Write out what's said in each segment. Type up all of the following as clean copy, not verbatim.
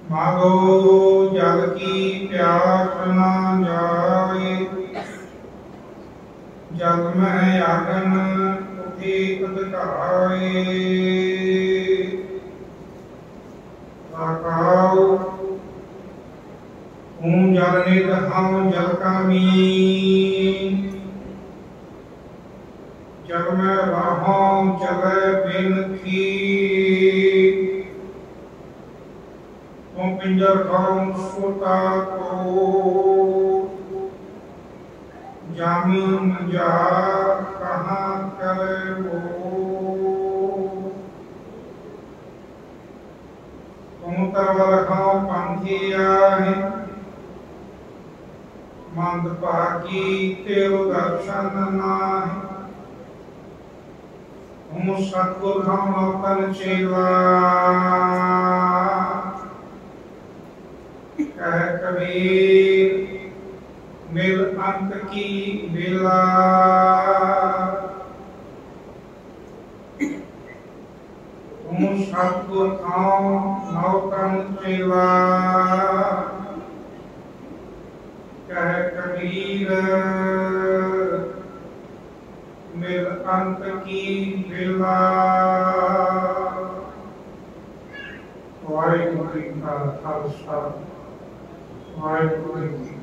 मागो जल की प्यास न जाए, जग में आगन उठी उदकाए। ताकाओ हूँ जल निध हम जल कामी, जग में राहों चले बिन खीर। पिंजर खाऊं सोता को जामिन जा कहाँ करे वो। तुम तरवर खाओ पंखिया है, मंद पाकी तेरो दर्शन नाहि। तुम सतगुर हम अपन चेला, कह कबीर मिल अंत की बेला। तुम सतगुर खाओ नौकन चेला, कह कबीर मिल अंत की बेला। वाहिगुरू जी का खालसा, वाहिगुरू जी की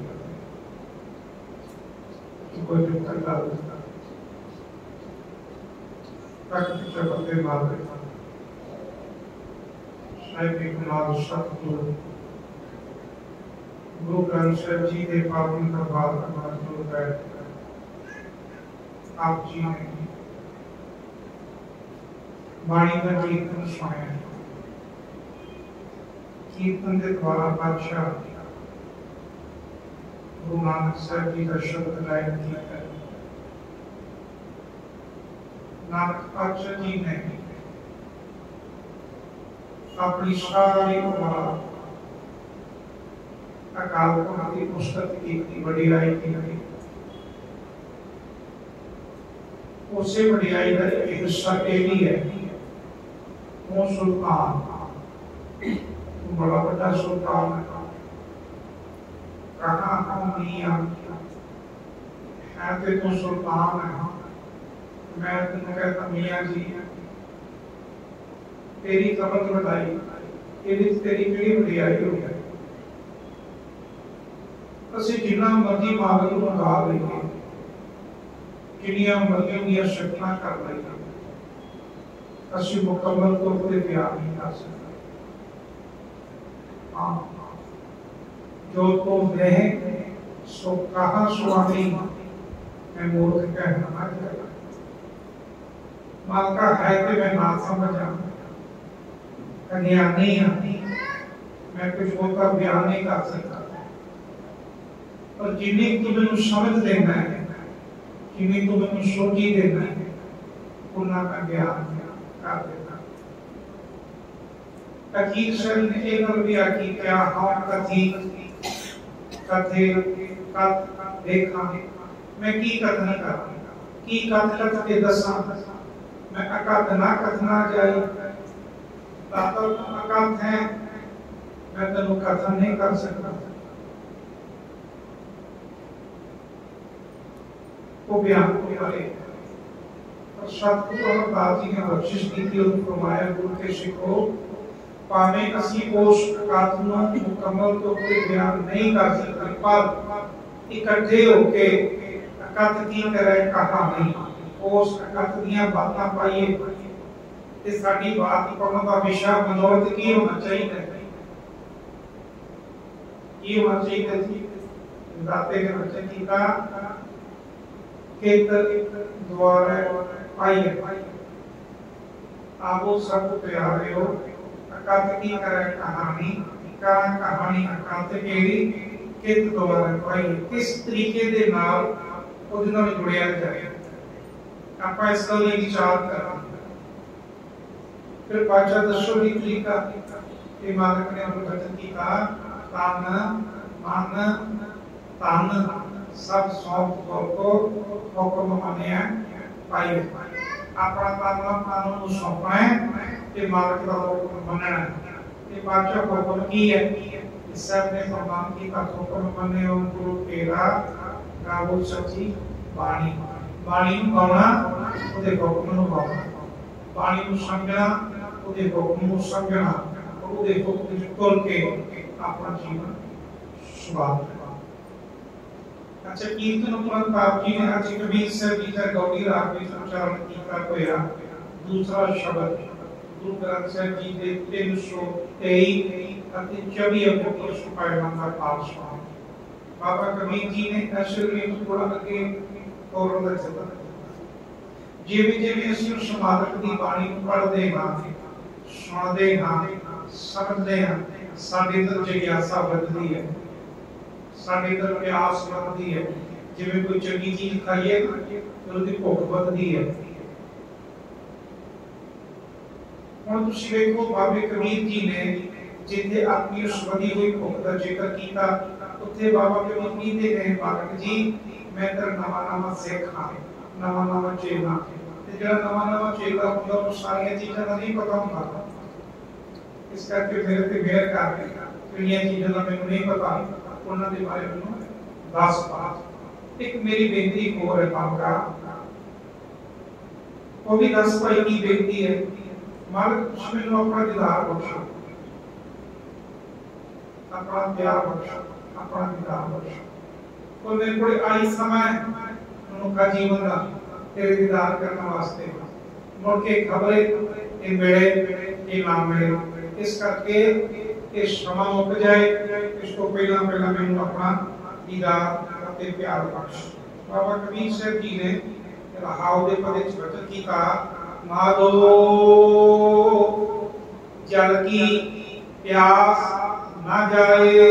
कोई जो करता होता तक चलते मारे साहिब कुमार सतगुरु गुरु ग्रंथ साहिब जी के पावन दरबार का जो बैठ आप जी ने वाणी का कीर्तन सुनाया। कीर्तन के द्वारा बादशाह गुरु नानक साहब जी का शब्द गायन किया है। नानक पातशाह जी ने अपनी सारी उम्र अकाल पुरख की पुस्तक की वडियाई की है। उससे वडियाई का एक हिस्सा ये भी है, वो सुल्तान बड़ा बड़ा सुल्तान है। कहा हम मियां है तो सुल्तान है, मैं तुम कहता मियां जी तेरी कमर बढ़ाई, तेरी केड़ी वडियाई हो गई। ਅਸੀਂ जिन्ना मर्जी मालक ਨੂੰ ਮੰਗਾ ਲਈਏ, ਕਿੰਨੀਆਂ ਮਰਜ਼ੀ ਦੀਆਂ ਸ਼ਕਤਾਂ ਕਰ ਲਈਏ, ਅਸੀਂ ਮੁਕੰਮਲ ਤੌਰ ਤੇ ਬਿਆਨ ਨਹੀਂ ਕਰ ਸਕਦੇ। जो तुम रहे सो कहा स्वामी, मैं मूर्ख कहना ना चाहिए। मालका है कि मैं ना समझा, ज्ञानी मैं कुछ होता बयान नहीं कर सकता। और जिन्नी तू मैनू समझ देना है, जिन्नी तू मैनू सोची देना है, उन्ना मैं बयान कर देना। अकीर सर ने एक गल भी आखी, क्या हम कथी कथे कथ देखा, मैं की कथन कर की कथ कथ के दसा, मैं अकथ ना कथना जाए। तातो अकथ है, मैं तेनू कथन नहीं कर सकता। वो बयान को करे और सतगुरु अमरदास जी ने बख्शिश की थी, उनको फरमाया गुरु के सिखो पावे असी उस अकथ नूं मुकम्मल तौर ते बयान नहीं कर सकते, पर इकट्ठे होके अकथ की तरह कहानी उस अकथ दीयां बातां पाइए ते साडी बात करन दा विषय मनोरथ की होना चाहिए। ये होना चाहिए जी दाते ने बच्चे की का केत द्वारा पाइए आपो सब प्यारे हो। अकथ की तरह कहानी कहानी अकथ केड़ी कित द्वारा पाई, किस तरीके दे नाल ਉਹਦੇ ਨਾਲ ਜੁੜਿਆ ਜਾਏ। ਆਪਾਂ ਇਸ ਗੱਲ ਲਈ ਵਿਚਾਰ ਕਰਾਂਗੇ। ਫਿਰ ਪਾਚਾ ਦੱਸੋ ਦੀ ਤਰੀਕਾ ਇਹ ਮਾਲਕ ਨੇ ਉਹਨੂੰ ਬਚਨ ਕੀਤਾ, ਤਨ ਮਨ ਤਨ ਸਭ ਸੌਂਪ ਕੋ ਹੁਕਮ ਮੰਨਿਆ ਪਾਈ। ਆਪਣਾ ਤਨ ਮਨ ਨੂੰ ਸੌਂਪਣਾ ਹੈ ਤੇ ਮਾਲਕ ਦਾ ਹੁਕਮ ਮੰਨਣਾ ਹੈ। ਤੇ पांचों हुक्म की है। इस सब ने प्रमाण की का हुक्म मने ओम गुरु तेरा गावो सच्ची बाणी बाणी ਨੂੰ ਗਾਉਣਾ ਉਹਦੇ ਹੁਕਮ ਨੂੰ ਗਾਉਣਾ ਬਾਣੀ ਨੂੰ ਸਮਝਣਾ ਉਹਦੇ ਹੁਕਮ ਨੂੰ ਸਮਝਣਾ ਉਹਦੇ ਹੁਕਮ ਵਿੱਚ ਤੁਰ ਕੇ ਆਪਣਾ ਜੀਵਨ ਸੁਧਾਰਨਾ। अच्छा कीर्तन उपरांत आप जी ने आज कबीर साहब जी का गौरी राग में उच्चारण किया होया दूसरा शब्द गुरु ग्रंथ साहब जी के 323 ਅਤੇ 24 अंकों सुपायमान का पाठ सुना। बाबा कबीर जी ने असल में थोड़ा अगे और अंदर चलता जिवें जिवें ਅਸੀਂ ਉਸ ਸਮਾਧਕ ਦੀ ਬਾਣੀ ਨੂੰ ਪੜ੍ਹਦੇ ਹਾਂ ਸੁਣਦੇ ਹਾਂ ਸਮਝਦੇ ਹਾਂ ਸਾਡੇ ਅੰਦਰ ਜਿਗਿਆਸਾ ਵੱਧਦੀ ਹੈ ਸਾਡੇ ਅੰਦਰ ਪਿਆਸ ਵੱਧਦੀ ਹੈ ਜਿਵੇਂ ਕੋਈ ਚੰਗੀ ਚੀਜ਼ ਖਾਈਏ ਤਾਂ ਉਹਦੀ ਭੁੱਖ ਵੱਧਦੀ ਹੈ। ਹੁਣ ਤੁਸੀਂ ਵੇਖੋ ਬਾਬੇ ਕਬੀਰ ਜੀ ਨੇ ਜਿੱਥੇ ਆਪਣੀ ਉਸ ਵਧੀ ਹੋਈ ਭੁੱਖ ਦਾ ਜ਼ਿਕਰ ਕੀਤਾ ਉੱਥੇ ਬਾਬਾ ਕਬੀਰ ਕਹਿੰਦੇ ਨੇ ਮਾਲਕ ਜੀ ਮੈਂ ਤਾਂ ਨਵਾਂ ਨਵਾਂ ਸਿੱਖ ਹਾਂ ਨਵਾਂ ਨਵਾਂ ਚੇਲਾ ਤੇ ਜਿਹੜਾ ਨਵਾਂ ਨਵਾਂ ਚੇਲਾ ਹੁੰਦਾ ਉਹ ਸਾਰੀਆਂ ਚੀਜ਼ਾਂ ਦਾ ਨਹੀਂ ਪਤਾ ਹੁੰਦਾ ਇਸ ਕਰਕੇ ਮੇਰੇ ਤੇ ਮਿਹਰ ਕਰ ਜਿਹੜੀਆਂ ਚੀਜ਼ਾਂ ਦਾ ਮੈਨੂੰ ਨਹੀਂ ਪਤਾ ਉਹਨਾਂ ਦੇ ਬਾਰੇ ਮੈਨੂੰ ਦੱਸ ਪਾ। ਇੱਕ ਮੇਰੀ ਬੇਨਤੀ ਹੋਰ ਹੈ ਮਾਲਕਾ ਉਹ ਵੀ ਦੱਸ ਭਾਈ ਕੀ ਬੇਨਤੀ ਹੈ ਮਾਲਕ ਤੁਸੀਂ ਮੈਨੂੰ ਆਪਣਾ ਦਿਦਾਰ ਬਖਸ਼ੋ ਆਪਣਾ ਪਿਆਰ ਬਖਸ਼ੋ ਆਪਣਾ ਦਿਦਾਰ ਬਖਸ਼ੋ ਕੋਈ ਮੇਰੇ ਕੋਲ ਆਈ ਸਮਾਂ ਮਨੁੱਖਾ ਜੀਵਨ ਦਾ तेरे दीदार करने वास्ते मुड़ के खबरे ये मिले ये ना मिले इस करके ये समा मुक जाए इसको पहला पहला मैंने अपना दीदार और प्यार बख्श। बाबा कबीर साहब जी ने हाव दे पदे च वचन कीता माधो जल की प्यास ना जाए।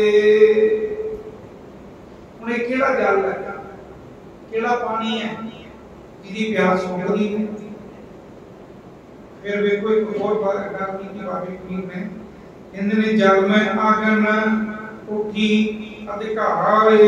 उन्हें केड़ा जल है केड़ा पानी है जिदी प्यास मुकदी है। फिर वे कोई और बात अगर की बाबे कबीर ने इनने जल में आगन उठी अधिकारे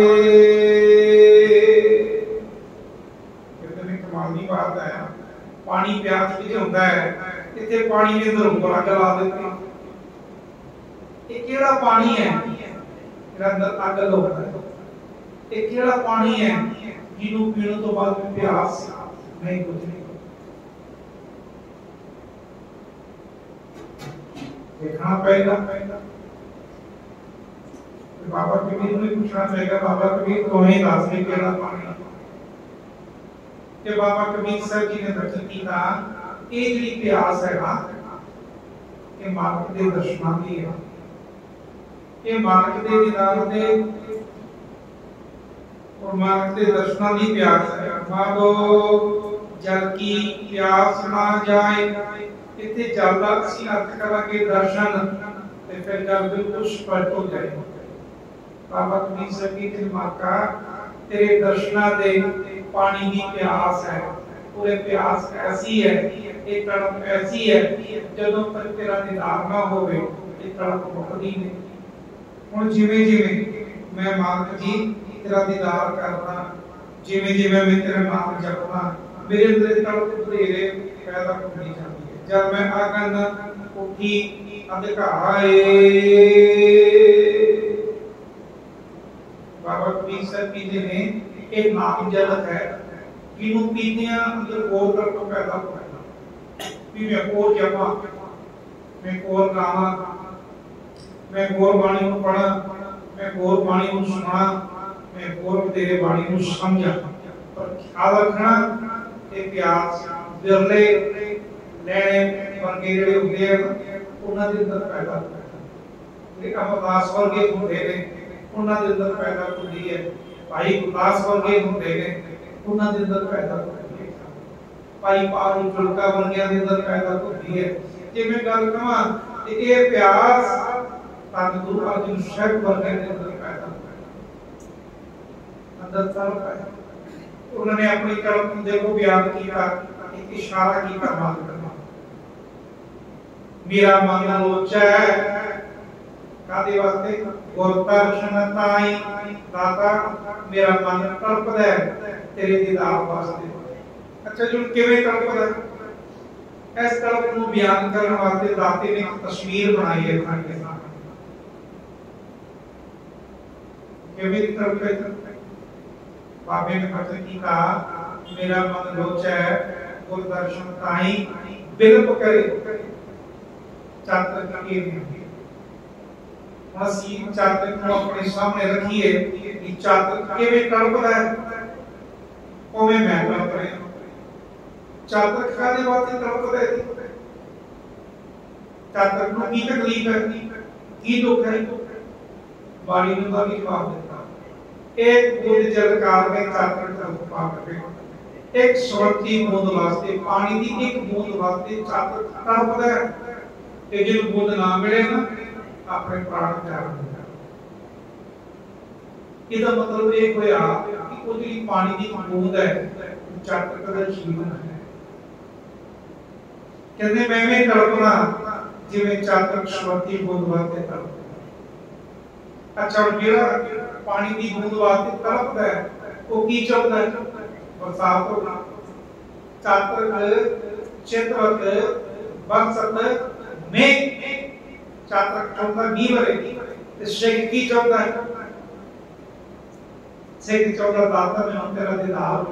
कितने कमाल की बात है। पानी प्यास किथे होता है इथे पानी के अंदर ऊपर आग ला देते ये केड़ा पानी है जेड़ा अंदर आग लाता है ये केड़ा पानी है जिन्हों पीने तो बाद में प्यास नहीं बुझनी। देखना पड़ेगा बाबा कबीर ने पूछना पड़ेगा बाबा कबीर को ही दास में केड़ा पानी के बाबा कबीर साहब जी ने वचन किया ये जी प्यास है ना ये मालिक दे दर्शनां दी है ये मालिक दे दीदार दे और मालिक के दर्शनां की प्यास है। मांगो जल की प्यास ना जाए इथे जल का ਅਸੀਂ अर्थ करांगे दर्शन ते फिर जल बिल्कुल स्पष्ट हो जाए। बाबा कबीर साहब की दिमागा तेरे दर्शनां दे पानी की प्यास है पूरे प्यास ऐसी है एक तड़प ऐसी है जदों तक तेरा दीदार ना होवे ये तड़प मुकदी नहीं। हुण जिवें जिवें मैं मालिक जी तेरा दीदार करना जिवें जिवें मैं तेरा नाम जपना मेरे अंदर तड़प तेरे पैदा होनी चाहिए। जब मैं आगन उठी अधिकारे बाबा कबीर साहब जी ने एक नाम जलत है जिन्हों पीतियां अंदर और तड़प पैदा होना भी मैं और जपा मैं और गावा मैं और बाणी को पढ़ा मैं और बाणी को सुना मैं और तेरे बाणी को समझा पर ख्याल रखना ये प्यास बिरले लेने वर्गे ਜਿਹੜੇ ਹੁੰਦੇ ਆ ਉਹਨਾਂ ਦੇ ਅੰਦਰ ਪੈਦਾ ਹੁੰਦਾ ਇਹ ਅਮਰਦਾਸ ਵਰਗੇ ਹੁੰਦੇ ਨੇ ਉਹਨਾਂ ਦੇ ਅੰਦਰ ਪੈਦਾ ਹੁੰਦੀ ਹੈ ਭਾਈ ਗੁਰਦਾਸ ਵਰਗੇ ਹੁੰਦੇ ਨੇ ਉਹਨਾਂ ਦੇ ਅੰਦਰ ਪੈਦਾ ਹੁੰਦੀ ਹੈ ਭਾਈ ਪਾਰੂ ਚੁਲਕਾ ਵਰਗਿਆਂ ਦੇ ਅੰਦਰ ਪੈਦਾ ਹੁੰਦੀ ਹੈ। ਜੇ ਮੈਂ ਗੱਲ ਕਰਾਂ ਤੇ ਇਹ ਪਿਆਸ ਤਾਂ ਗੁਰੂ ਅਰਜਨ ਸਾਹਿਬ ਵਰਗੇ ਦੇ ਅੰਦਰ ਪੈਦਾ अंदर तड़प है उन्होंने अपनी तड़प देखो बयान किया एक इशारा किया मान करना मेरा मन लोचा है कादे वास्ते गुर दर्शन ताई दाता मेरा मन तड़पदा है तेरे दीदार वास्ते। अच्छा जी किवें तड़पदा इस तड़प को बयान करने वास्ते दाते ने एक तस्वीर बनाई है खाने सामने कि मेरी तड़प है। बाबे ने पता की कहा मेरा मन लोचा है गुर दर्शन ताई बिलप करे चातर की मसी चातर को अपने सामने रखिए कि चातर के में तड़प रहा है ओमे मैं तड़प रहा हूं। चातर खाने वाली तड़प रही चातर को की तकलीफ है की दुख है बाड़ी ने बाकी जवाब देता एक बूंद जल काल में चातर तड़प पा रहे एक स्वंती बूंद वास्ते पानी की एक बूंद वास्ते चातर तड़प रहा है ते जिन बूंद ना मिले ना अपने प्राण त्याग देता। इसका मतलब एक होया कि वो जी पानी की बूंद है चातर का जीवन है कहते मैं में तड़पना जिवें चातर स्वंती बूंद वास्ते तड़प अच्छा जेड़ा पानी की बूंद वास्ते तड़पदा है वो की चाहता है बरसात होना चातर चित्रवत बरसत में चातर चाहता नीवरे ते शेख की चाहता है शेख चाहता दाता में हम तेरा दीदार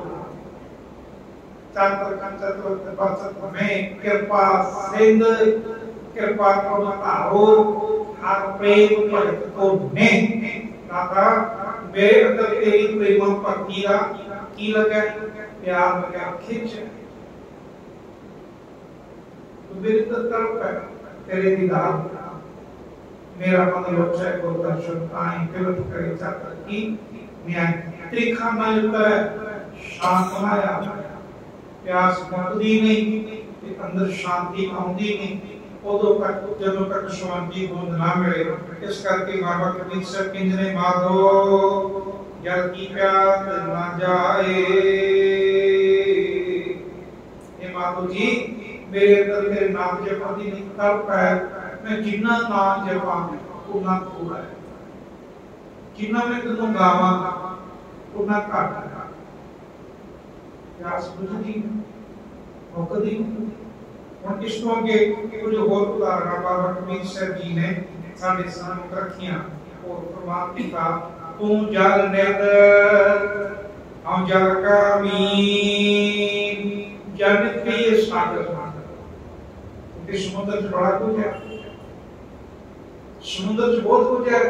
चातर चित्रवत बरसत में कृपा सिंध कृपा करो तारो हर प्रेम भगत को ने दाता मेरे अंदर तेरी प्रेम भक्ति का की लगा प्यार लगा खिंच तो मेरे तड़प है तेरे दीदार मेरा मन लोचा है गुर दर्शन ताई बिलप करे चातर की न्याय त्रिखा मिलता है शांत माया प्यास मुकदी नहीं अंदर शांति आउंदी नहीं उदों तक जदों तक शांति बूंद ना मिले। इस करके बाबा कबीर साहब पिंजरे माधो जल की प्यास ना जाए ये माधो जी मेरे अंदर तेरे नाम जपने की तड़प है मैं जितना नाम जपा उतना थोड़ा है जितना मैं तेनों गावा उतना घट है प्यास बुझदी मुकदी ਹੁਣ ਇਸ ਤੋਂ ਅੱਗੇ ਕੁਝ ਹੋਰ ਉਦਾਹਰਨਾਂ ਬਾਬਾ ਕਬੀਰ ਸਾਹਿਬ ਜੀ ਨੇ ਸਾਡੇ ਸਾਹਮਣੇ ਰੱਖੀਆਂ और प्रमाण पिता तू जल नित हम जल का मीन जल के सागर क्योंकि समुद्र से बड़ा कुछ है समुद्र से बहुत कुछ है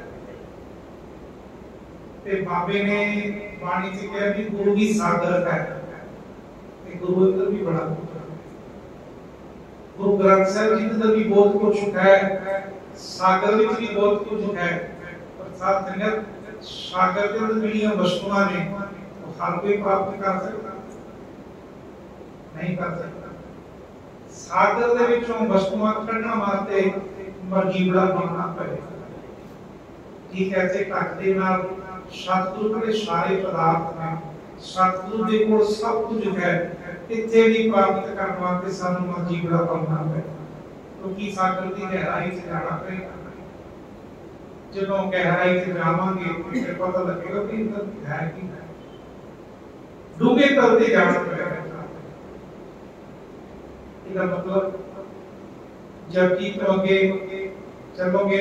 ते बाबे ने वाणी से कहा कि गुरु भी सागर है ते गुरु अंदर भी बड़ा कुछ है गुरु ग्रंथ साहिब जी अंदर भी बहुत कुछ है सागर में भी बहुत कुछ है पर साथ संगत सागर के अंदर मिली वस्तुओं ने तो हर कोई प्राप्त कर सकता नहीं कर सकता सागर दे विचों वस्तुओं कढना वास्ते मर्जी बड़ा बनना पड़ेगा ठीक ऐसे ढक दे नाल सतगुरु के सारे पदार्थ ने सतगुरु दे कोल सब कुछ है इत्थे भी प्राप्त करने वास्ते सानू मर्जी बड़ा बनना पड़ेगा क्योंकि सागर की गहराई से जाना पड़ेगा जब गहराई से जावांगे फिर पता लगेगा कि अंदर है कि डूबे तरते जाना पड़ेगा इसका मतलब जब की चलोगे चलोगे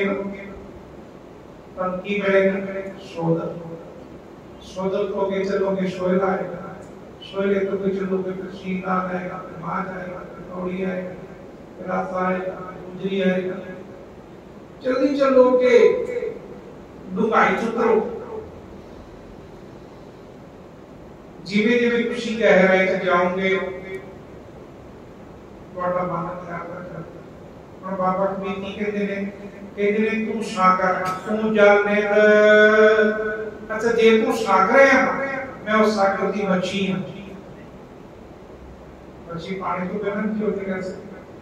तब की मिलेगा सोदर सोदर को के चलोगे सोयला आएगा सोयले तो के चलोगे फिर सीता आएगा फिर मांझ आएगा फिर कौड़ी आएगा रास्ता आएगा गुजरी आएगा जल्दी चलोगे डुंगाई उतरो जीवे जीवे खुशी गहराई से जाओगे थोड़ा मन त्याग और बाबा कबीर जी कहते ने तू सागर तू जल ने अच्छा जे तू सागर है मैं उस सागर की मच्छी हूं मच्छी पानी तो बिना नहीं होती कैसे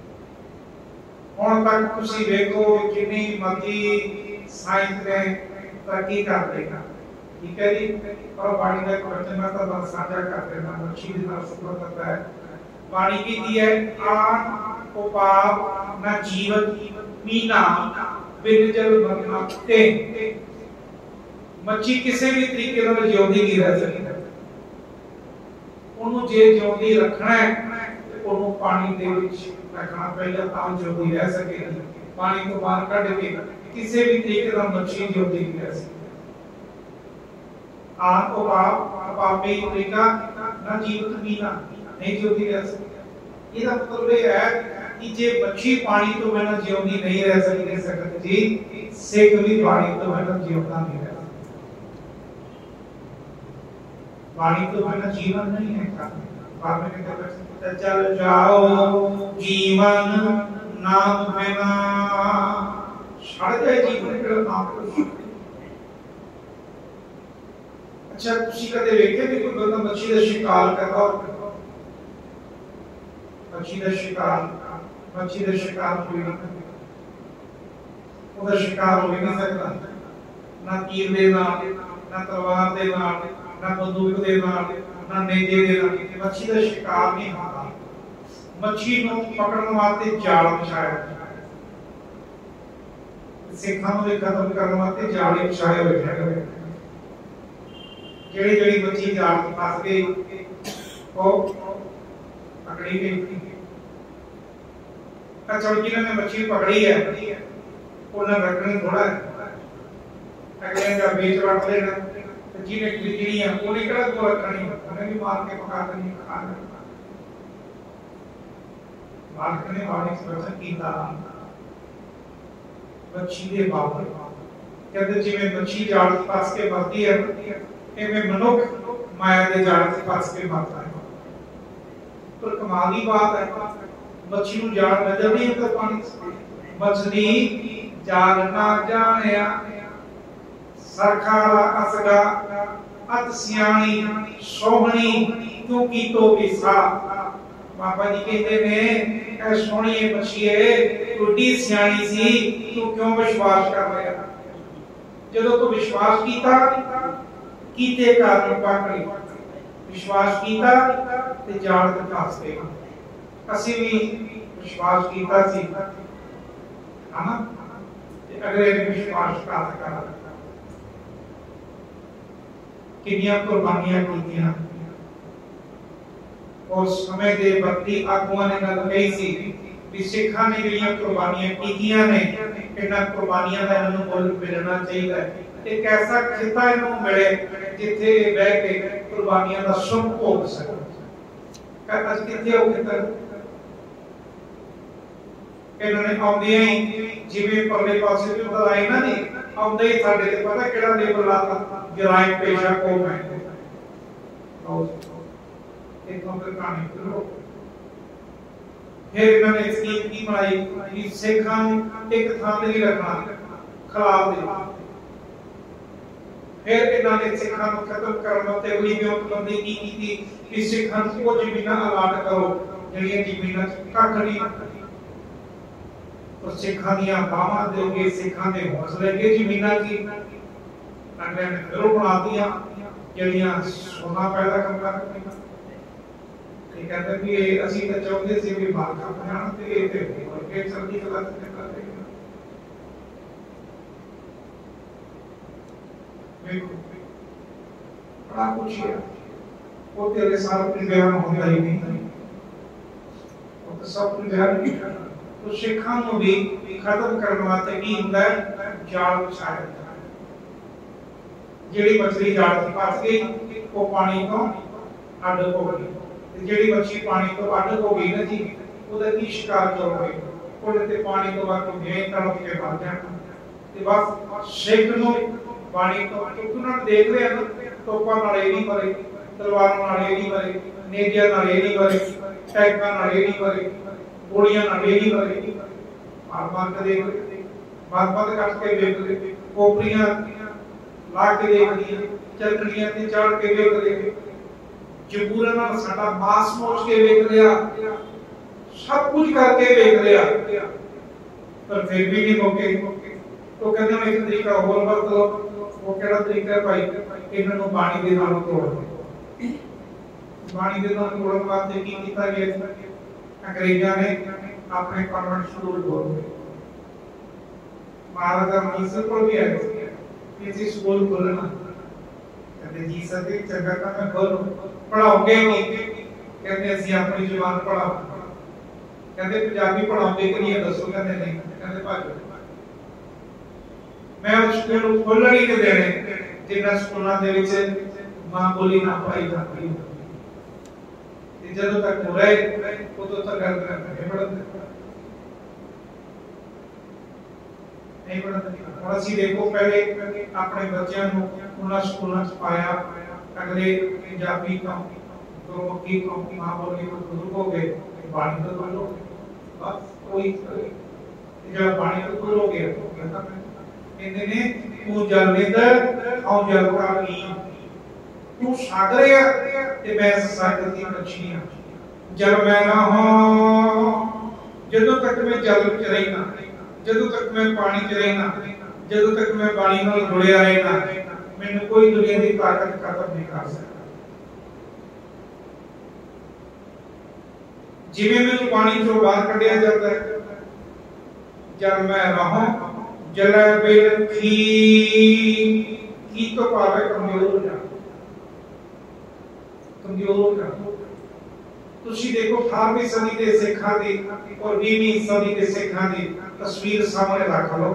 ਹੁਣ ਤੱਕ ਤੁਸੀਂ ਵੇਖੋ ਕਿੰਨੀ ਮਤੀ ਸਾਇੰਸ ਨੇ ਤਰੱਕੀ ਕਰ ਰਹੀ ਹੈ ਠੀਕ ਹੈ ਜੀ ਪਰ ਪਾਣੀ ਦਾ ਕੁਐਸਚਨ ਮੈਂ ਤਾਂ ਬਸ ਸਾਂਝਾ ਕਰ ਦੇਣਾ ਮੱਛੀ ਦੇ ਨਾਲ ਸੰਬੰਧ ਕਰਦਾ ਹੈ ਪਾਣੀ ਕੀ ਹੈ ਆਨ ਉਪਾਪ ਨਾ ਜੀਵਨ ਮੀਨਾ ਬਿਨ ਜਲ ਮਰਨਾ ਤੇ ਮੱਛੀ ਕਿਸੇ ਵੀ ਤਰੀਕੇ ਨਾਲ ਜਿਉਂਦੀ ਨਹੀਂ ਰਹਿ ਸਕਦੀ ਉਹਨੂੰ ਜੇ ਜਿਉਂਦੀ ਰੱਖਣਾ ਹੈ ਉਹਨੂੰ ਪਾਣੀ ਦੇ ਵਿੱਚ ਰੱਖਣਾ ਪਏਗਾ ਤਾਂ ਜਿਉਂਦੀ ਰਹਿ ਸਕੇਗੀ। ਪਾਣੀ ਤੋਂ ਬਾਹਰ ਕੱਢ ਕੇ ਕਿਸੇ ਵੀ ਤਰੀਕੇ ਦਾ ਮੱਛੀ ਜਿਉਂਦੀ ਨਹੀਂ ਰਹਿ ਸਕਦੀ। ਆਪ ਉਹ ਪਾਪੀ ਤਰੀਕਾ ਨਾ ਜੀਵਤ ਵੀ ਨਾ ਨਹੀਂ ਜਿਉਂਦੀ ਰਹਿ ਸਕਦੀ। ਇਹਦਾ ਮਤਲਬ ਇਹ ਹੈ कि जे मच्छी पानी तो बिना जिਉਂਦੀ नहीं रह सकती, सिख भी पानी तो बिना जिਉਂਦਾ नहीं रह सकता। पानी तो बिना जीवन नहीं है। बाद में कहते चल जाओ जीवन नाम बिना, छड़ जाए जीवन का नाम। अच्छा तुसी कदे वेखे कि कोई बंदा मच्छी का शिकार करदा हो? मच्छी का शिकार कोई नहीं, ਉਹਦਾ शिकार हो नहीं सकता। ना तीर दे नाल, ना तलवार दे नाल, ना बंदूक दे नाल, ना नेजे दे नाल मच्छी का शिकार नहीं होता। मच्छी ਨੂੰ ਪਕੜਨ ਵਾਸਤੇ ਜਾਲ ਵਿਛਾਇਆ, ਸਿੱਖਾਂ ਨੂੰ ਖਤਮ ਕਰਨ ਵਾਸਤੇ ਜਾਲ ਵਿਛਾਏ ਹੋਏ ਹਨ। ਜਿਹੜੀ ਮੱਛੀ ਜਾਲ ਫਸ ਗਈ ਉਹ पकड़ी गई। अच्छा जिन्होंने मछली पकड़ी है उन्हें रखनी थोड़ा है, अगले का बेच रख लेना। जिन्हें खिचड़ी है उन्हें कड़ा को रखनी, उन्हें भी मार के पका देनी, खा लेना। मार करने वाले एक्सप्रेशन कीता मच्छी दे बाबर कहते जिवें मच्छी जाल फस के मरती है इवें मनुख माया दे जाल फस के मरता है। पर कमाल की बात है मच्छी ਨੂੰ ਜਾਲ ਨਜ਼ਰ ਨਹੀਂ ਆਉਂਦਾ ਪਾਣੀ। मछली जाल ना जानिया सरखारा असगा अत सियाणी सोहनी तू की तो विसा। बाबा जी कहते ने ऐ सोहणी मछीए तू डी सियाणी सी, तू क्यों विश्वास कर रहा? जदों तू विश्वास कीता कीते कारण पकड़ी, विश्वास कीता ते जाल ते फस गए। ਅਸੀਂ ਵੀ ਵਿਸ਼ਵਾਸ ਕੀਤਾ ਸੀ ਹਨਾ ਤੇ ਅਗਲੇ ਨੇ ਵਿਸ਼ਵਾਸ ਕਰਾ ਕਿੰਨੀਆਂ ਕੁਰਬਾਨੀਆਂ ਕੀਤੀਆਂ। ਉਸ ਸਮੇਂ ਦੇ ਬੱਤੀ ਆਗੂਆਂ ਨੇ ਗੱਲ ਕਹੀ ਸੀ ਵੀ ਸਿੱਖਾਂ ਨੇ ਜਿਹੜੀਆਂ ਕੁਰਬਾਨੀਆਂ ਕੀਤੀਆਂ ਨੇ ਇਹਨਾਂ ਕੁਰਬਾਨੀਆਂ ਦਾ ਇਹਨਾਂ ਨੂੰ ਮੁੱਲ ਮਿਲਣਾ ਚਾਹੀਦਾ ਹੈ। ਇੱਕ ਐਸਾ ਖਿੱਤਾ ਇਹਨਾਂ ਨੂੰ ਮਿਲੇ ਜਿੱਥੇ ਬਹਿ ਕੇ ਕੁਰਬਾਨੀਆਂ ਦਾ ਸੁੱਖ ਭੋਗ ਸਕਣ। ਅੱਜ ਕਿੱਥੇ ਉਹ ਖਿੱਤਾ इन्होंने आउंदे ही जिवें परले पासे जो बताया ना जी आउंदे ही साडे ते पता केड़ा लेबल लाता जराइम पेशा कौम है। एक नंबर कहानी सुनो। फिर इन्होंने स्कीम की बनाई कि सिखां एक थां ते नहीं रखना खिलाफ दे। फिर इन्होंने सिखां को खत्म करने वास्ते अगली ब्योतबंदी की कि सिखां को जमीनां अलाट करो जिहड़ियां जमीनां कख नहीं। और सिखां दियां बावां दोगे सिखां दे हौसले के जमीनां की अगले ने फिर बना दिया जिहड़ियां सोना पैदा करती। ठीक कहते भी ਅਸੀਂ ਤਾਂ ਚਾਹੁੰਦੇ ਸੀ ਵੀ ਮਾਲਕਾਂ ਬਣਾਉਣ ਤੇ ਇਹ ਤੇ ਹੋਰ ਕੇ ਚਲਦੀ ਕਲਾ ਤੇ ਕਰ ਰਹੇ ਨੇ। ਵੇਖੋ ਬੜਾ ਕੁਝ ਹੈ ਉਹ ਤੇਰੇ ਸਾਹਮਣੇ ਬਿਆਨ ਹੁੰਦਾ ਹੀ ਨਹੀਂ, ਉਹ ਤਾਂ ਸਭ ਕੁਝ ਬਿਆਨ ਨਹੀਂ ਕਰਦਾ। तो सिखां ਨੂੰ भी खत्म करने वास्ते की ਹੁੰਦਾ है जाल विछाया जाता है। ਜਿਹੜੀ ਮਛਲੀ ਜਾਲ ਤੇ ਫਸ ਗਈ ਉਹ ਪਾਣੀ ਤੋਂ ਅੱਡ ਹੋ ਗਈ ਤੇ ਜਿਹੜੀ ਮੱਛੀ ਪਾਣੀ ਤੋਂ ਅੱਡ ਹੋ ਗਈ ਨਾ ਜੀ ਉਹਦਾ ਕੀ ਸ਼ਿਕਾਰ ਕਰੋਗੇ? ਉਹਦੇ ਤੇ ਪਾਣੀ ਤੋਂ ਬਾਅਦ ਜਿਵੇਂ ਤੜਪ ਕੇ ਮਰ ਜਾਣਾ। ਤੇ ਬਸ ਸਿੱਖ ਨੂੰ ਪਾਣੀ ਤੋਂ ਚੁੱਕਣਾ ਦੇਖ ਰਿਹਾ ਨਾ ਤੋਪਾਂ ਨਾਲ ਇਹ ਨਹੀਂ ਮਰੇ, ਤਲਵਾਰਾਂ ਨਾਲ ਇਹ ਨਹੀਂ ਮਰੇ, ਨੇਜਿਆਂ ਨਾਲ ਇਹ ਨਹੀਂ ਮਰੇ, ਟੈਂਕਾਂ ਨਾਲ ਇਹ ਨਹੀਂ ਮਰੇ, गोलियां ना लेगी मरे मार मार के देख ले, बात बात काट के देख ले, कोपरियां ला के देख ली, चरखड़ियां ते चढ़ के देख ले, जबूरा नाल साडा मांस मोच के देख लिया, सब कुछ करके देख लिया, पर फिर भी नहीं मौके। तो कहते हैं एक तरीका और वरत लो। वो केड़ा तरीका है भाई? इन्हां नूं पानी दे नाल तोड़ दो। पानी दे नाल तोड़न वास्ते की कीता गया? अंग्रेजों ने अपने कॉन्वेंट स्कूल खोले। महाराजा मीसर को भी आए किसी स्कूल खोलना कहते जी सके चंगा काम मैं खोलूं, पढ़ाओगे नहीं? कहते ਅਸੀਂ ਆਪਣੀ ਜ਼ੁਬਾਨ ਪੜਾਵਾਂਗੇ। कहते पंजाबी पढ़ाते कि नहीं दसो, कहते नहीं, कहते भाजो मैं उस स्कूल खोलण ही नहीं देने जिन्ना स्कूलों दे विच मां बोली ना पढ़ाई जाती है। जदों तक हो रहे उदों तक नहीं पढ़ते नहीं पढ़ते। और असीं देखो पहले अपने बच्चों को उन्होंने स्कूलों च पाया, अगले पंजाबी तो गुरमुखी तो मां बोली तो शुरू हो गए, बाणी तो बंद हो गए, बस कोई जब बाणी तो दूर हो गया तो कहते ने तू जल निंद औ जल का मीन, तू सागर है ते मैं सागर दी मछली हां, जल मैं ना हो जदों तक मैं जल विच रहना, जदों तक मैं पानी च रहना, जदों तक मैं पानी नाल जुड़िया रहना, मैनूं कोई दुनिया दी ताकत खत्म नहीं कर सकता। जिवें मैनूं पानी चों बाहर कढिया जाता है, जल मैं रहूं जल बिन की तो पावे कमजोर हो जा, कमजोर हो जा। तुसी देखो 18वीं सदी के सिखां दी और 20वीं सदी के सिखां दी तस्वीर सामने रख लो।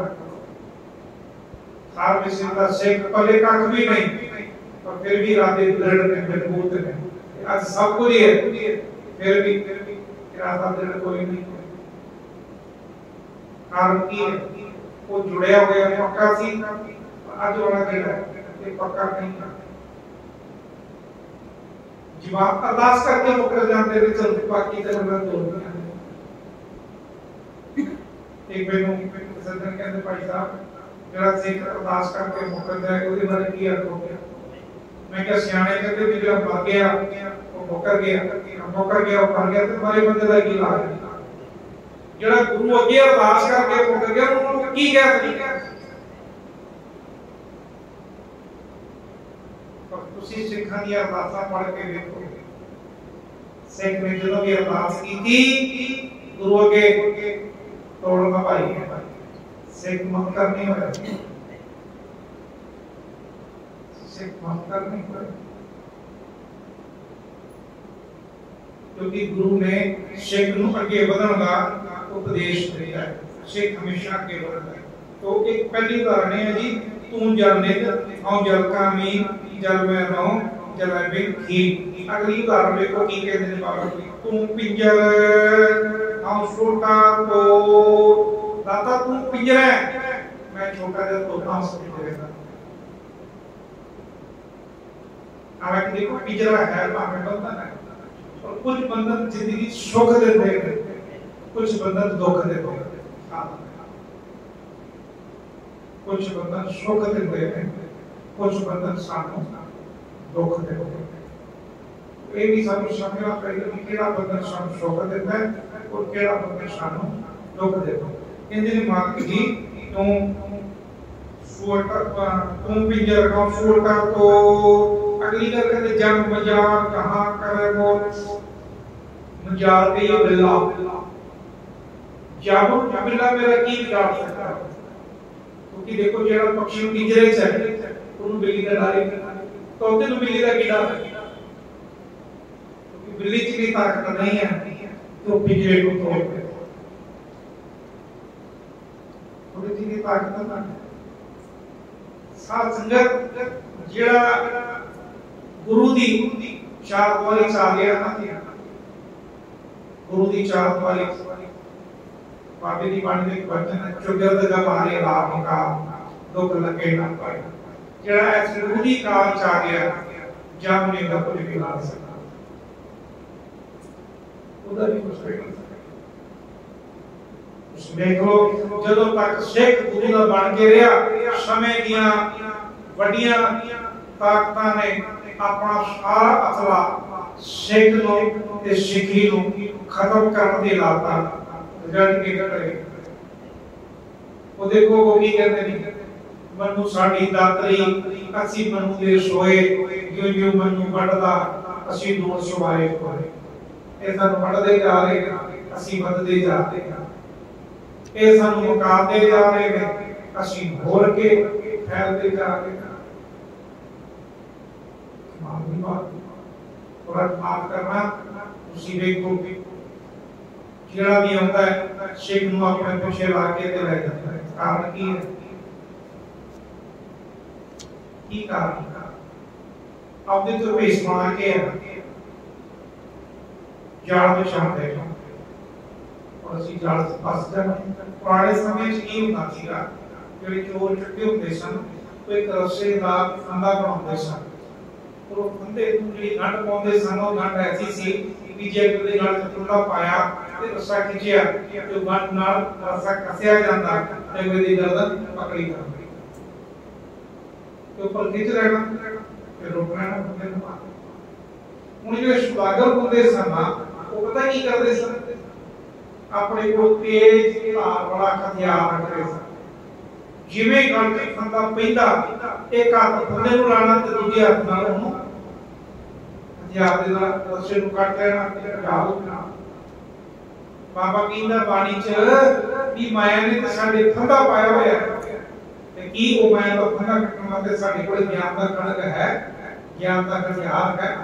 18वीं सदी का सिख पहले कख भी नहीं और फिर भी राधे दृढ़ ने मजबूत ने, आज सब कुछ है फिर भी इरादा दृढ़ कोई नहीं। कारण की है वो जुड़े हुए पक्का सी, आज वाला जेड़ा ये पक्का नहीं है। जवाब अरदास करके मुकर जाते थे, चल बाकी तो मैं तोड़ दिया। एक मैनू सज्जन कहते भाई साहब जरा सिख अरदास करके मुकर जाए ਉਹਦੇ ਬਾਰੇ ਕੀ अर्थ हो गया? मैं क्या सियाने कहते भी जरा मर गया वो मुकर गया वो मर गया तो मारे बंदे का की लाज है? जरा गुरु अगे अरदास करके मुकर गया उन्होंने की कह सकते? तुसी सिखां दी अरदासां पढ़ के देखो, सिख ने जदों भी अरदास की गुरु अगे तोड़ना भाई है, सिख मुकर नहीं होया, सिख मुकर नहीं होया, क्योंकि गुरु ने सिख नूं अगे बढ़न दा उपदेश दिया है, सिख हमेशा अगे बढ़ता है। तो एक पहली उदाहरण है जी, तू जल नित औ जल का मीन जल में रहूं जल बिन खीर। अगली उदाहरण देखो की कहते हैं बाबा जी, तू पिंजर औ छोटा तो दाता, तू पिंजरा है मैं छोटा जब तोता हूं सब पिंजरे का। अब देखो पिंजरा है भाਵੇਂ बंधन है, और कुछ बंधन जिंदगी सुख देते हैं, कुछ बंधन दुख देते हैं, कुछ बंधन सुख देते हैं, कुछ बंधन सानू दुख देते हैं। ये भी सानू समझना पड़ेगा कि केड़ा बंधन सानू सुख देता है और केड़ा बंधन सानू दुख देता है। इंजनी मात जी तू तू पिंजर का छोटा तो अगली गल कहते जन्म मजार कहां करे मौत मजार के ये बिल्ला जाबो बिल्ला मेरा की बिगाड़ सकता है? क्योंकि देखो जेड़ा पक्षी पिंजरे च है उन्हें बिल्ली का डर है, तोते नु बिल्ली का की डर है? क्योंकि बिल्ली की ताकत नहीं है तो पिंजरे को तोड़ दे, थोड़ी सी ताकत ना है। साथ संगत जेड़ा गुरु दी चाहत वाली चाह गया ना, गुरु दी चाहत वाली बाबे दी बाणी दे वचन चुगल दा मारे राम का दुख लगे ना पाए, जेड़ा ऐस गुरु दी काल चाह गया जब ने दा कुछ भी ला सकता उधर भी कुछ नहीं सकता। देखो जदों तक सिख गुरु दा बन के रहा, समय दियां वड्डियां ताकतां ने अपना सारा असला सिख नूं ते सिखी नूं खत्म करन दी लाता रिजल्ट के करे। वो देखो वो की कहते नहीं, मनु साडी दातरी असी मनु दे सोए जो जो मनु बढ़दा असी दूर सुवाए कोए। ये सानू बढ़दे जा रहे हैं, असी बढ़दे जा रहे हैं, ये सानू मुकाते जा रहे हैं, असी होर के फैलते जा रहे हैं। माफ करना उसी देखो ਜਿਹੜਾ ਵੀ ਆਉਂਦਾ ਹੈ ਸਿੱਖ ਨੂੰ ਆਪਣੇ ਪਿੱਛੇ ਲਾ ਕੇ ਤੇ ਲੈ ਜਾਂਦਾ ਹੈ। ਕਾਰਨ ਕੀ ਹੈ? ਕੀ ਕਾਰਨ? ਆਪਦੇ ਤੋਂ ਭੇਸ ਬਣਾ ਕੇ ਜਾਲ ਵਿਛਾਉਂਦੇ ਨੇ ਔਰ ਅਸੀਂ ਜਾਲ ਫਸ ਜਾਂਦੇ। ਪੁਰਾਣੇ ਸਮੇਂ 'ਚ ਕੀ ਹੁੰਦਾ ਸੀਗਾ, ਜਿਹੜੇ ਚੋਰ ਚੁੱਕੇ ਹੁੰਦੇ ਸਨ ਉਹ ਇੱਕ ਰੱਸੇ ਦਾ ਫੰਦਾ ਬਣਾਉਂਦੇ ਸਨ। ਉਹ ਫੰਦੇ ਨੂੰ ਜਿਹੜੀ ਗੰਢ ਪਾਉਂਦੇ ਸਨ, ਉਹ ਗੰਢ ਐਸੀ ਸੀ ਕਿ ਜੇ ਉਹਦੇ ਨਾਲ ਚੁੱਲਾ ਪਾਇਆ ਤੇ ਰੱਸਾ ਖਿੱਚਿਆ ਤੇ ਉਹ ਗੰਢ ਨਾਲ ਰੱਸਾ ਕੱਸਿਆ ਜਾਂਦਾ ਤੇ ਉਹਦੀ ਗਰਦਨ ਪਕੜੀ ਜਾਂਦੀ ਤੇ ਉੱਪਰ ਖਿੱਚ ਰਹਿਣਾ ਤੇ ਰੋਕਣਾ ਨਾ ਬੰਦੇ ਨੂੰ। ਹੁਣ ਜਿਹੜੇ ਸੁਦਾਗਰ ਹੁੰਦੇ ਸਨ ਉਹ ਪਤਾ ਕੀ ਕਰਦੇ ਸਨ, ਆਪਣੇ ਕੋਲ ਤੇਜ਼ ਧਾਰ ਵਾਲਾ ਹਥਿਆਰ ਰੱਖਦੇ ਸਨ। ਜਿਵੇਂ ਗੰਢ ਤੇ ਫੰਦਾ ਪੈਂਦਾ, ਇੱਕ ਹੱਥ ਫੰਦੇ ਨੂੰ ਲਾਣਾ ਤੇ ਦੂਜੇ ਹੱਥ ਨਾਲ ਉਹਨੂੰ ਹਥਿਆਰ ਦੇ ਨਾਲ ਰੱਸੇ ਨੂੰ ਕੱਟ ਲੈਣਾ ਤੇ ਢਾਲ ਦੇਣਾ। ਬਾਬਾ ਕਹਿੰਦਾ ਬਾਣੀ 'ਚ ਵੀ ਮਾਇਆ ਨੇ ਤਾਂ ਸਾਡੇ ਫੰਦਾ ਪਾਇਆ ਹੋਇਆ ਤੇ ਕੀ ਉਹ ਮਾਇਆ ਦਾ ਫੰਦਾ ਕੱਟਣ ਵਾਸਤੇ ਸਾਡੇ ਕੋਲ ਗਿਆਨ ਦਾ ਖੜਗ ਹੈ, ਗਿਆਨ ਦਾ ਹਥਿਆਰ ਹੈ।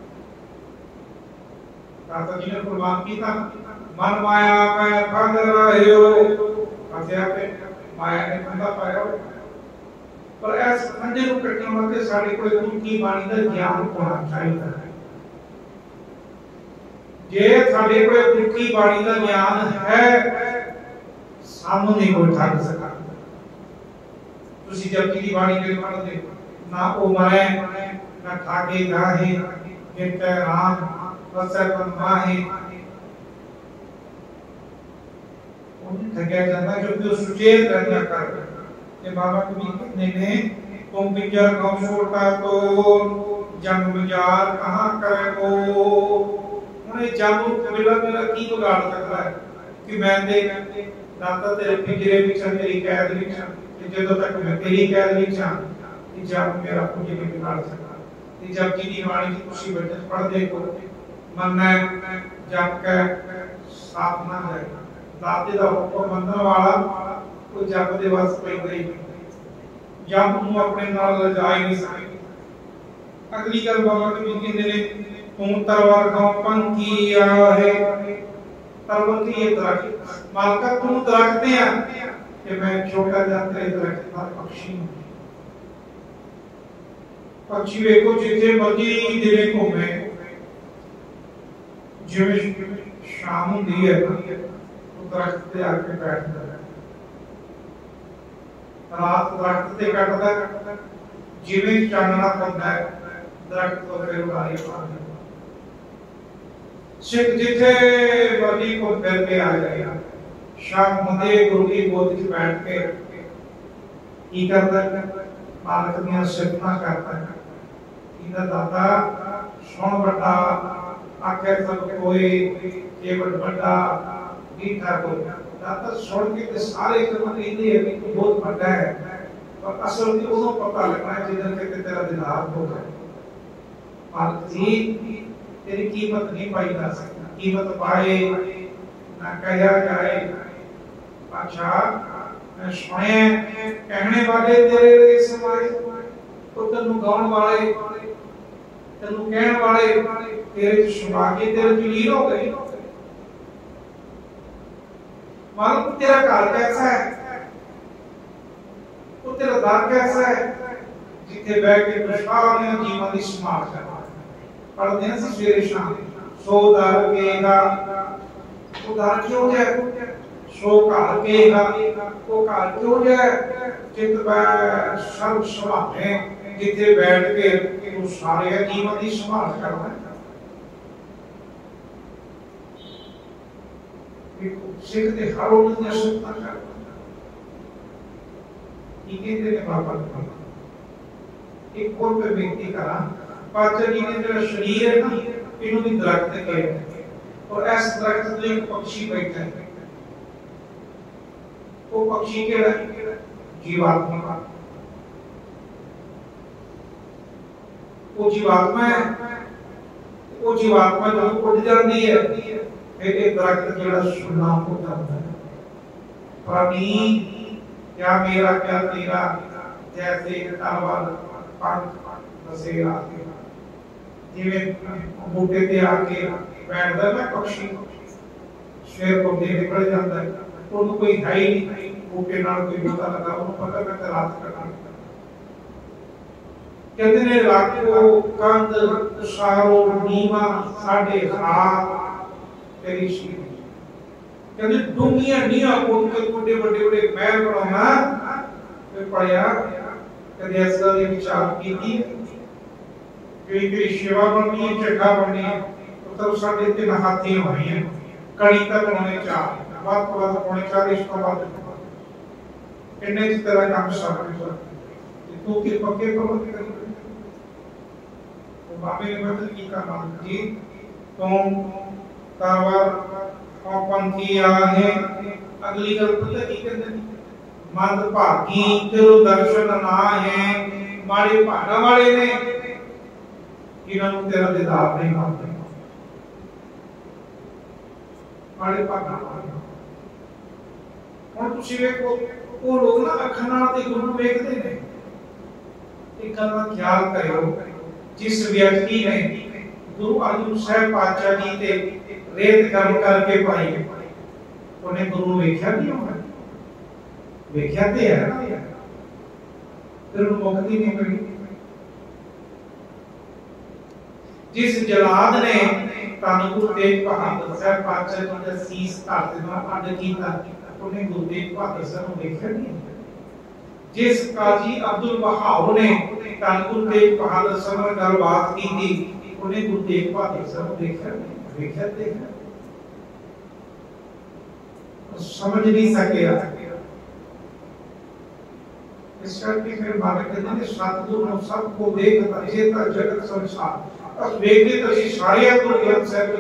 ਦਾਤਾ ਜੀ ਨੇ ਕੁਰਬਾਨ ਕੀਤਾ, ਮਨ ਮਾਇਆ ਮੈਂ ਫੰਦ ਰਹਿਓ ਹਥਿਆਰ ਤੇ ਮਾਇਆ ਨੇ ਫੰਦਾ ਪਾਇਆ ਹੋਇਆ। ਪਰ ਇਸ ਫੰਦੇ ਨੂੰ ਕੱਟਣ ਵਾਸਤੇ ਸਾਡੇ ਕੋਲ ਗੁਰੂ ਬਾਣੀ ਦਾ ਗਿਆਨ ਹੋਣਾ ਚਾਹੀਦਾ ਹੈ। ਜੇ ਸਾਡੇ ਕੋਲ ਗੁਰੂ ਬਾਣੀ ਦਾ ਗਿਆਨ ਹੈ, ਸਾਨੂੰ ਨਹੀਂ ਕੋਈ ਠੱਗ ਸਕਦਾ। ਤੁਸੀਂ ਜਪਜੀ ਦੀ ਬਾਣੀ ਕਿਵੇਂ ਪੜ੍ਹਦੇ? ਨਾ ਉਹ ਮਰੇ ਨਾ ਠਾਗੇ ਗਾਹੇ ਜਿਤੈ ਰਾਮ ਵਸੈ ਮਾਹੇ। ਉਹਨੂੰ ਠੱਗਿਆ ਜਾਂਦਾ ਕਿਉਂਕਿ ਉਹ ਸੁਚੇਤ ਰਹਿਣਾ ਕਰ। ਤੇ ਬਾਬਾ ਕਬੀਰ ਕਹਿੰਦੇ ਨੇ, ਤੁਮ ਪਿੰਜਰ ਕਉ ਛੋਟਾ ਤੋ ਜੰਗ ਵਿਚਾਰ ਕਹਾਂ ਕਰੇ ਕੋ। ਹੁਣ ਇਹ ਜੰਗ ਕਬੀਲਾ ਮੇਰਾ ਕੀ ਵਿਗਾੜ ਸਕਦਾ ਹੈ ਕਿ ਮੈਂ ਦੇ ਦਾਤਾ ਤੇਰੇ ਪਿੰਜਰੇ ਵਿੱਚ ਤੇਰੀ ਕੈਦ ਵਿੱਚ, ਜਦੋਂ ਤੱਕ ਮੈਂ ਤੇਰੀ ਕੈਦ ਵਿੱਚ ਹਾਂ ਕਿ ਜਬ ਮੇਰਾ ਕੁਝ ਨਹੀਂ ਵਿਗਾੜ ਸਕਦਾ। ਤੇ ਜਬ ਜੀ ਦੀ ਬਾਣੀ ਦੀ ਤੁਸੀਂ ਬੱਚੇ ਪੜ੍ਹਦੇ ਹੋ, ਮਨ ਹੈ ਜਪ ਕੇ ਸਾਥ ਨਾ ਜਾਏ। ਦਾਤੇ ਦਾ ਹੁਕਮ ਮੰਨਣ ਵਾਲਾ ਕੋਈ ਜਪ ਦੇ ਵਸ ਪੈਂਦਾ ਹੀ ਨਹੀਂ, ਜਪ ਨੂੰ ਆਪਣੇ ਨਾਲ ਲਿਜਾ ਹੀ ਨਹੀਂ ਸਕਦਾ। ਅਗਲੀ ਗੱਲ ਬਾਬਾ ਕਬੀਰ ਕਹਿੰਦੇ ਨੇ, ਤੂੰ ਤਰਵਾਰ ਕਉ ਪੰਖੀ ਆਹੇ। ਤਰਵੰਤੀ ਇਹ ਦਰਖਤ ਮਾਲਕਾ ਤੂੰ ਦਰਖਤ ਆ ਤੇ ਮੈਂ ਛੋਟਾ ਜਿਹਾ ਤੇਰੇ ਦਰਖਤ ਦਾ ਪਕਸ਼ੀ ਹਾਂ। ਪਕਸ਼ੀ ਵੇਖੋ ਜਿੱਥੇ ਮਰਜੀ ਦਿਨੇ ਘੁੰਮੇ, ਜਿਵੇਂ ਸ਼ਾਮ ਹੁੰਦੀ ਹੈ ਉਹ ਦਰਖਤ ਤੇ ਆ ਕੇ ਬੈਠਦਾ ਹੈ, ਰਾਤ ਦਰਖਤ ਤੇ ਕੱਟਦਾ, ਜਿਵੇਂ ਚਾਨਣਾ ਪੈਂਦਾ ਹੈ ਦਰਖਤ ਤੋਂ ਫਿਰ ਉਡਾਰੀ ਪਾਉਂਦਾ। ਸਿੱਖ ਜਿੱਥੇ ਮਰਜੀ ਘੁੰਮ ਫਿਰ ਕੇ ਆ ਜਾਏਗਾ, ਸ਼ਾਮ ਹੁੰਦੇ ਗੁਰੂ ਦੀ ਗੋਦ ਵਿੱਚ ਬੈਠ ਕੇ ਕੀ ਕਰਦਾ? ਮਾਲਕ ਦੀਆਂ ਸਿਫਤਾਂ ਕਰਦਾ। ਇਹਦਾ ਦਾਤਾ ਸੁਣ ਵੱਡਾ ਆਖੇ ਸਭ ਕੋਈ, ਕੇਵਲ ਵੱਡਾ ਨੀਠਾ ਕੋਈ। ਦਾਤਾ ਸੁਣ ਕੇ ਤੇ ਸਾਰੇ ਕਹਿੰਦੇ ਹੈ ਕਿ ਬਹੁਤ ਵੱਡਾ ਹੈ, ਪਰ ਅਸਲ ਵਿੱਚ ਉਦੋਂ ਪਤਾ ਲੱਗਣਾ ਜਦੋਂ ਕਿ ਤੇਰਾ ਦਿਲਾਰ ਹੋ ਜਾਏ। ਮਾਲਕ ਜੀ तेरी कीमत नहीं पाई जा सकती, कीमत पाए ना कहा जाए। अच्छा सुने कहने वाले तेरे समाए, तो तेनू गाउन वाले तेनू कहने वाले तेरे सुना के तेरे च लीन हो गए। मालूम तेरा घर कैसा है, तो तेरा दर कैसा है जिथे बैठ के सारे जीवन की संभाल कर पढ़ते हैं सवेरे शाम। सो दर केगा उदार क्यों जाए, सो घर केगा वो घर क्यों जाए। चित सर्व संभाले जिथे बैठ के तू सारे जीवन की संभाल करना। सिख दे हर उन्हें सुनता कर बाबा एक और पे बेनती करा। पातशाह जी ने तेरा शरीर है ना, इन्हों भी दरख्त के और इस दरख्त पे एक पक्षी बैठा है। वो पक्षी केड़ा? जीवात्मा। वो जीवात्मा है, वो जीवात्मा जब उड़ जाती है फिर एक दरख्त जेड़ा सुनना हो जाता है। प्राणी क्या मेरा क्या तेरा, जैसे तलवार पंख बसेरा जिवें बूटे ते आके बैठदा ना पक्षी, शेर को दे निकल जाता है, तो उनको कोई है ही नहीं, बूटे नाल कोई बूटा लगा, उनको पता मैं तो रात करना। कहते ने लाखों कंद शारो नीमा साढ़े हाथ तेरी शीर, कहते डूंगियां नीया कोट के बड़े बड़े महल बनाना फिर पढ़िया, कहते ऐसा ये विचार की थी कि शिवा बननी है, चढ़ा बननी है, तो तब साढ़े 3 हाथी हुई हैं, कड़ी तक होने चार बात होने चार इसको बात इन्हें इस तरह काम शामिल तू के पक्के करो बाबे ने मतलब की का नाम जी तुम तावर पंथी आहे अगली गल पता की कहते मंद भागी तेरो दर्शन ना है, मारे भागा वाले ने इन्होंने तेरा दीदार नहीं होता, मारे भागा और तुसी वेखो वो लोग ना अखां नाल ते गुरु वेखदे ने, एक गल दा ख्याल करियो, जिस व्यक्ति ने गुरु अर्जन साहब पातशाह जी ते रेत गरम करके पाई उन्हें गुरु वेख्या नहीं होगा, वेख्या ते है ना, फिर मुक्ति नहीं मिली। जिस जलाद ने धन गुरु तेग बहादुर साहब पातशाह जी का सीस धरती नाल अड्ड कीता उन्हें गुरु तेग बहादुर साहब को वेख्या नहीं। जिस काजी अब्दुल वहाब ने धन गुरु तेग बहादुर साहब नाल गलबात की थी उन्हें गुरु तेग बहादुर साहब को वेख्या नहीं, वेख्या ते है समझ नहीं सके। इस करके फिर मालिक कहते हैं सतगुरु सबको देखता जेता जगत संसार, अब वेखते तो सारे गुरु ग्रंथ साहब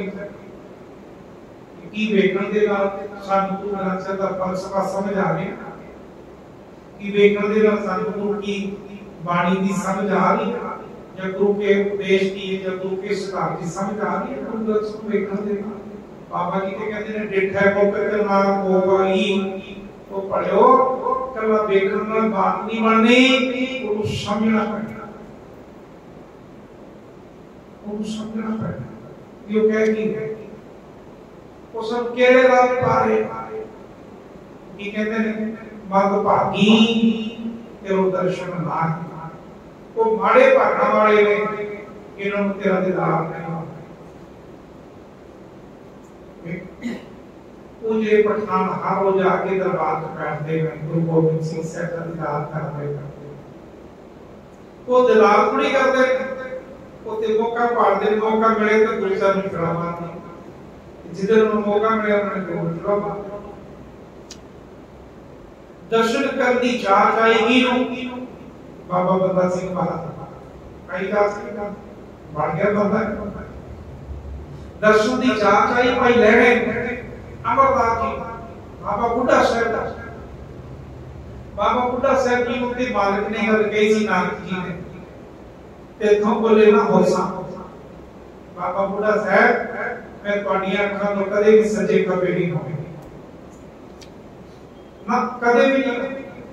की वेखण दे नाल सानू गुरु ग्रंथ साहब दा फलसफा समझ आ रही, कि वेखण दे नाल सानू गुरु की बाणी की समझ आ रही, या गुरु के उपदेश की या गुरु के सिद्धांत की समझ आ रही है। गुरु ग्रंथ साहब वेखण दे नाल बाबा जी के कहते हैं डिठा को करना होवाई तो पढ़ियो कला वेखण नाल बात नहीं बननी, वो समझना पड़ेगा, वो समझना पड़ेगा। यो कह की वो सब केड़े रात पारे की कहते हैं मद भागी तेरो दर्शन ना, वो माड़े भागण वाले ने इन्होंने तेरा दीदार नहीं होता। पूजे पठान हर रोज आके दरबार में बैठते हैं, गुरु गोबिंद सिंह साहब का दीदार करते हैं, वो दीदार थोड़ी करते वो ते मौका पाड़ते, मौका मिले तो गुरु साहब ने खड़ा मारते, जिधर उन्हें मौका मिले उन्होंने गुरु खड़ा मारते। दर्शन करनी चाह आएगी बाबा बंदा सिंह बहादुर कई जा सकेगा बढ़ गया बंदा, दर्शन की चाह आई भाई लैणे अमरदास जी बाबा बुढ़ा साहब, बाबा बुढ़ा साहब जी उत्ते मालिक ने गल कही सी नानक जी ने तेथों बोले ना होसा, बाबा बुढ़ा साहब मैं तुहाडियां अखां तो कदे भी सजे खबे नहीं होवे ना, कदे भी नहीं।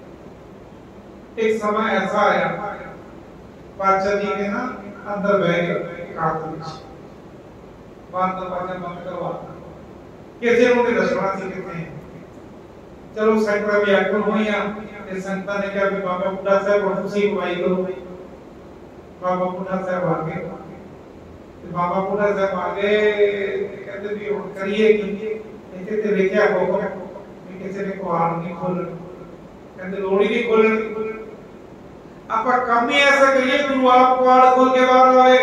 एक समय ऐसा आया पातशाह जी ने ना अंदर बह गए काट विच, बाहर दरवाजा बंद करवा किसी ने दसना सी कितने, चलो संगतां भी आकल होईयां ते संगतां ने कहा कि बाबा बुढ़ा साहब हुण तुसीं अगवाई करो। बाबा बुढ़ा साहब आ गए, ते बाबा बुढ़ा साहब आ गए कहते भी हुण करिए की, इत्थे ते लिखिया होगा कि किसी ने कुआड़ नहीं खोलना, कहते लोड़ ही नहीं खोलने, आपा काम ही ऐसा करिए गुरु आप कुआड़ खोल के बाहर आए।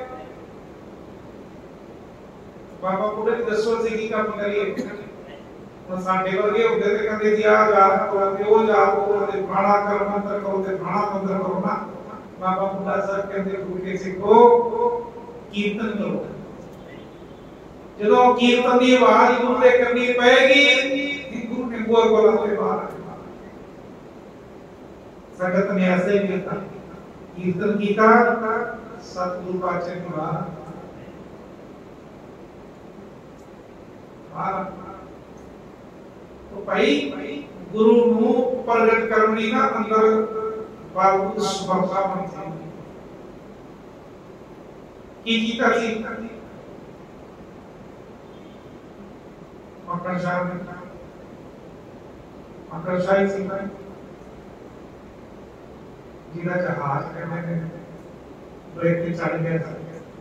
बाबा बुढ़े ने दसो सी की काम करिए, हुण साडे वर्गे हुंदे ते कहंदे जी आ जाप करो ते ओ जाप करो ते भाणा कर मंत्र करो ते भाणा मंत्र करो ना। बाबा बुढ़ा साहब कहंदे गुरु के सिखो कीर्तन करो, जदों कीर्तन की आवाज गुरु ते करनी पएगी गुरु ने बुआ बोला ते बाहर संगत ने ऐसे ही किया कीर्तन कीता, सतगुरु पातशाह की बात तो भाई गुरु नु प्रगट करनी ना अंदर बाबू समर्था बनती की कीता सी मक्खन शाह ने मक्खन शाही सी जिला जहाज कहने ने ब्रेक पे चढ़ गया था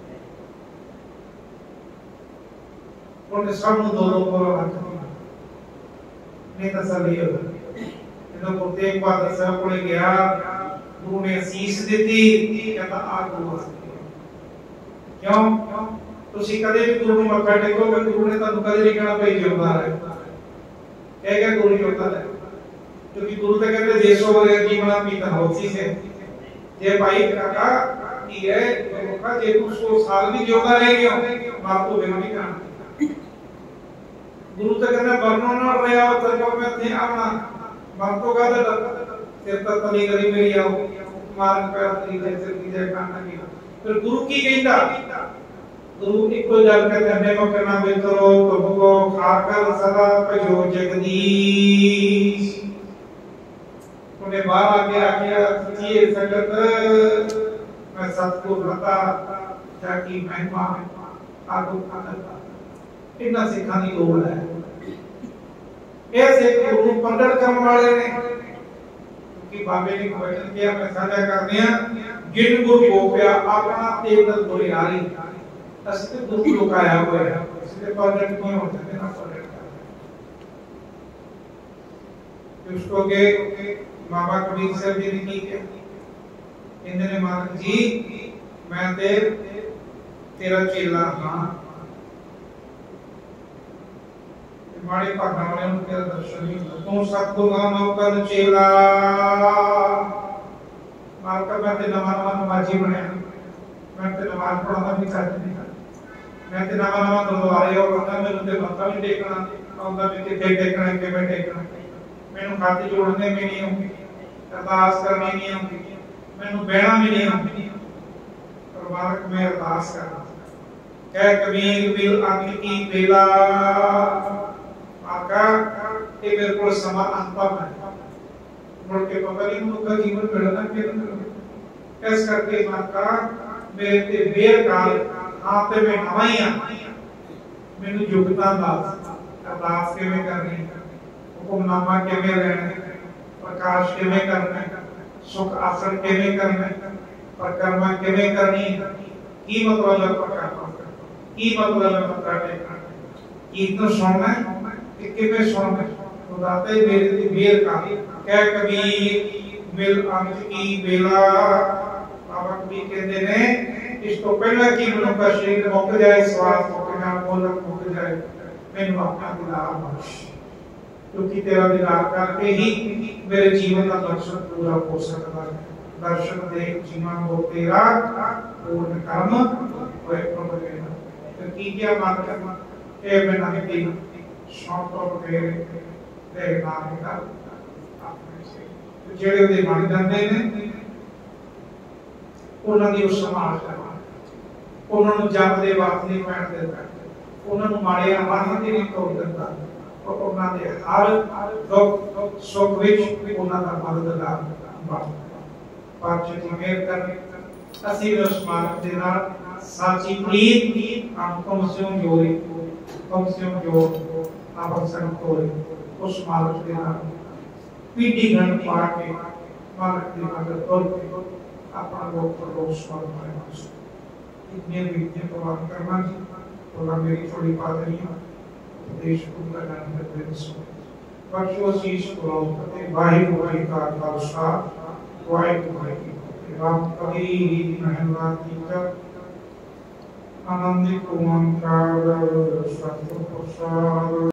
उन्हें सब दो को हाथ नहीं तसल्ली हो ਜਦੋਂ ਗੁਰੂ ਤੇਗ ਬਹਾਦਰ ਸਾਹਿਬ ਕੋਲੇ ਗਿਆ ਗੁਰੂ ਨੇ ਅਸੀਸ ਦਿੱਤੀ ਕਹਿੰਦਾ ਆ ਗੁਰੂ ਵਾਸਤੇ ਕਿਉਂ ਤੁਸੀਂ ਕਦੇ ਵੀ ਗੁਰੂ ਨੂੰ ਮੱਥਾ ਟੇਕੋਗੇ ਗੁਰੂ ਨੇ ਤੁਹਾਨੂੰ ਕਦੇ ਨਹੀਂ ਕਹਿਣਾ ਭਈ ਜਿਉਂਦਾ ਰਹਿ ਕਹੇਗਾ ਗੁਰੂ ਜਿਉਂਦਾ ਰਹਿ क्योंकि गुरु तो कहते देशों वगैरह जीवना पीता होती से ये भाई काका ये का जे तू 100 साल भी जिਉਂਦਾ रह गया बाप तो बिना नहीं करना गुरु तो कहते वर्णन न रहा तो जो मैं थे आना बाप तो कहते सिर पर तली गरी मेरी आओ मार पे तली दे सिर की जय काना की फिर गुरु की कहता गुरु एक को जल कहते हमें को करना बेतरो प्रभु को खाकर सदा पयो जगदीश उन्हें बाहर आके आके ये संगत मैं सतगुरु बता जाकी महिमा आगो आनंद इतना सिखाने की लोड़ है ऐसे गुरु प्रकट करने वाले ने क्योंकि बाबे ने वचन किया मैं साझा करने गिन गुरु गोप्या अपना तेज गुरु यारी असली गुरु लुकाया हुआ है इसलिए प्रकट नहीं हो सकते ना प्रकट कर उसको के बाबा कबीर साहब जी ने की है इन्होंने मालिक जी मैं तेरा चेला हां माड़े भागा वाले ਨੂੰ तेरा दर्शन नहीं तू सतगुरु का नौकर चेला मालका मैं ते नवा नमाजी बनया मैं ते नमाज पढ़ाना भी चाहती नहीं मैं ते नवा गुरुद्वारे और कहता मेरे ते मत्था नहीं टेकना आਉਂਦਾ भी किथे टेकना के मैं टेकना मैनू खाते जोड़ने में नहीं आਉਂਦੀ अरदास करनी नहीं आਉਂਦੀ मैनू बहना भी नहीं आਉਂਦੀ पर मालक मैं अरदास करना कह कबीर बिल अंत की बेला आका ये मेरे को समा अंतम है मुड़ के पता नहीं मनुष्य का जीवन मिलना कि नहीं इस करके माता मेरे ते बेर काल हाथ में नवाइयां मैनू योग्यता दास अरदास किवें करनी हुक्मनामा किवें लेना प्रकाश किवें करना सुख आसन किवें करना परिक्रमा किवें करनी की मतलब है परिक्रमा की मतलब है मत्था टेकना कीर्तन सुनना कि किवें सुनना खुदाते मेरे ते बेर का कह कबीर मिल अंत की बेला बाबा कबीर कहते ने इस तो पहला की मनुष्य का शरीर मुक जाए श्वास मुक जाए बोलक मुक जाए मैनू अपना दीदार बख्श क्योंकि तेरा दीदार करके ही मेरे जीवन का दर्शन पूरा हो सकता है दर्शन देख जीवन हो तेरा पूर्ण कर्म होए प्रभु देना तो की क्या मान करना ए मैं नहीं दी शौक तो तेरे तेरे नाम का अपने से जेड़े दे बन जाते ने ਉਹਨਾਂ ਦੀ ਸੰਭਾਲ ਕਰਨਾ ਉਹਨਾਂ ਨੂੰ ਜਪ ਦੇ ਵਾਸਤੇ ਨਹੀਂ ਪੈਣ ਦਿੰਦਾ ਉਹਨਾਂ ਨੂੰ ਮਾੜੀਆਂ ਆਦਤਾਂ ਨਹੀਂ ਤੋੜ ਦਿੰਦਾ ਉਹਨਾਂ ਦੇ ਹਰ ਦੁੱਖ ਸੁੱਖ ਵਿੱਚ ਉਹਨਾਂ ਦਾ ਮਦਦਗਾਰ ਬਣਦਾ ਪਾਤਸ਼ਾਹ ਜੀ ਮਿਹਰ ਕਰਨ ਅਸੀਂ ਉਸ ਮਾਲਕ ਦੇ ਨਾਲ ਸਾਚੀ ਪ੍ਰੀਤ ਆਪ ਸਿਉਂ ਜੋੜੀ ਤੁਮ ਸਿਉਂ ਜੋ ਆਪ ਸੰਗ ਹੋਏ ਉਸ ਮਾਲਕ ਦੇ ਨਾਲ ਪੀੜੀ ਗਣ ਪਾ ਕੇ ਮਾਲਕ ਦੀ ਮਦਦ ਤੋਂ अपना लोग पर लोग स्वागत करें इतने विद्या प्रवाह करना थोड़ा मेरी थोड़ी बात नहीं है देश को लगाने का प्रयास बख्शो शीश बुलाओ पते वाहि वाहि का खालसा वाहि वाहि की राम कभी मेहनती का आनंदी को मंकार सत्य प्रसाद